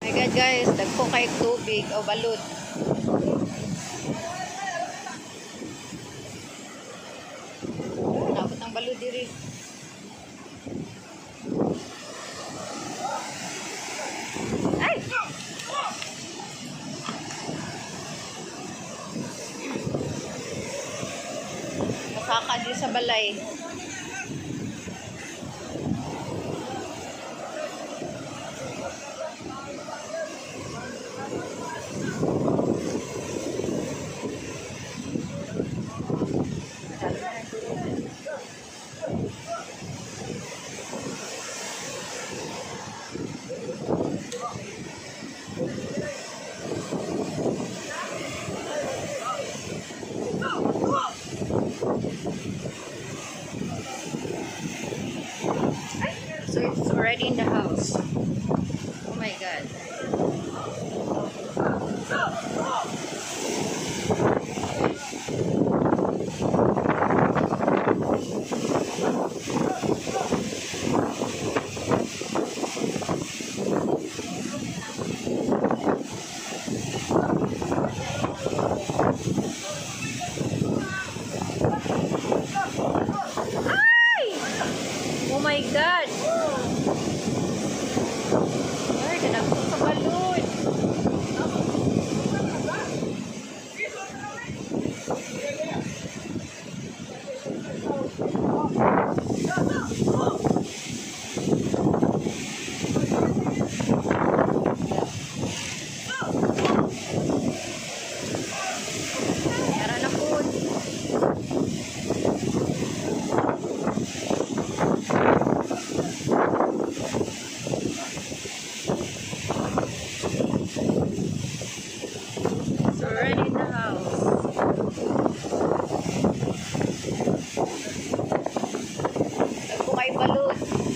my God guys, dagko kay tubig o balod. Nabot ng balod diri. Ay! Masaka di sa balay. So it's already in the house. Oh my God. Ay! Oh my God. Ay, ganagpo sa balon. Tara na po. It's already in the house. Nagpo kay balon.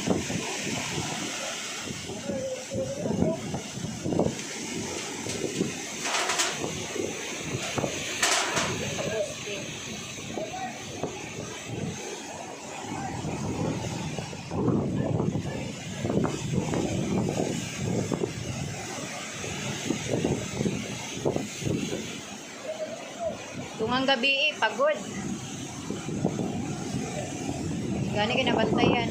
Tungang gabi pagod. Gani kinabantayan.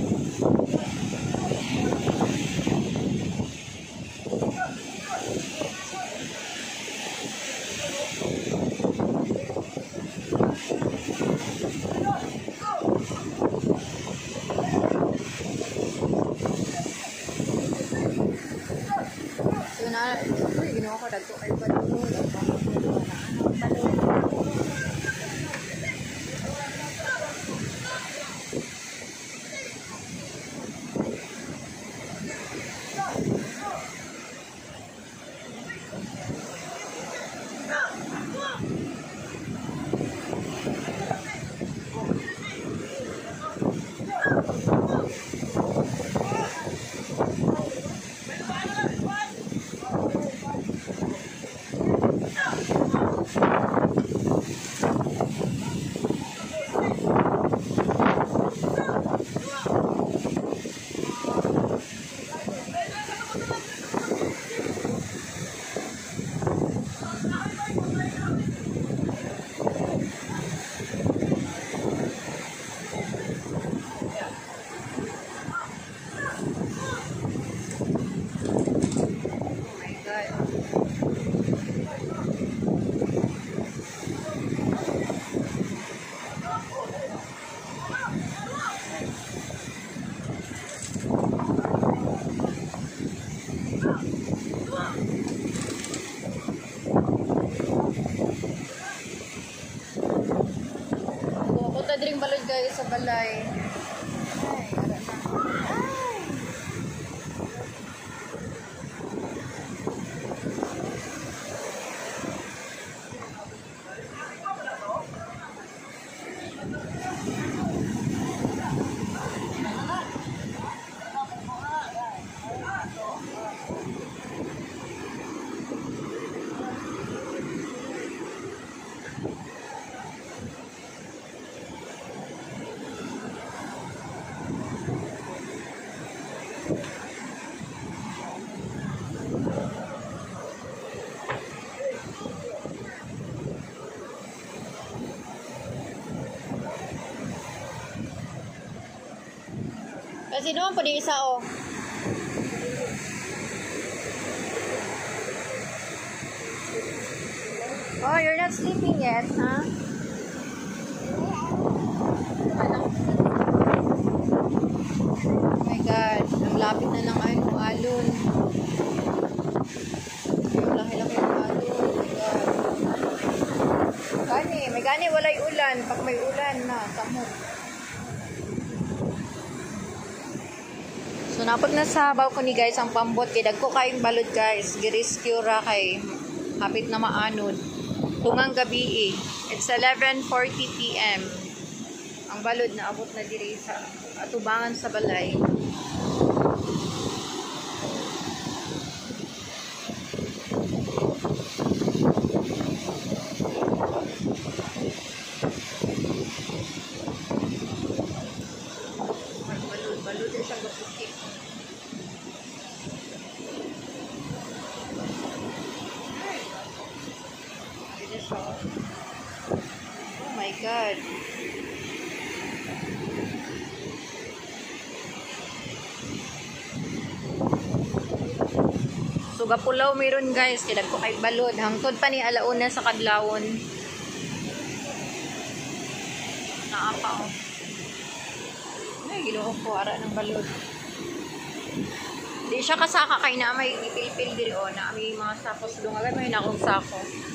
So na, ginawa ko dagko kay balon. Punta din balod guys sa balay. Sino man po di isa oh. Oh, you're not sleeping yet, huh? Ano? Oh my God. Ang lapit na ng alon. Ang laki-laki ng alon. Oh my God. Gani. May gani. Walay ulan. Pag may ulan na. Samot. So, napag nasabaw ko ni guys ang pambot. Kidag ko kayong balod guys. Girescue ra kay hapit na maanod. Tungang gabi eh. It's 11:40 p.m. Ang balod na abot na diri sa atubangan sa balay. Balod din siyang gapukik. Oh my God. So gapulaw meron guys, kidag ko kay balod hangtod pa ni alauna sa kadlawon. Naapa oh. Ay Ginoo ko ara ng balod. Di siya kasaka kay na may ipilpil diri oh, na may mga sakos dungagan may nakong sako.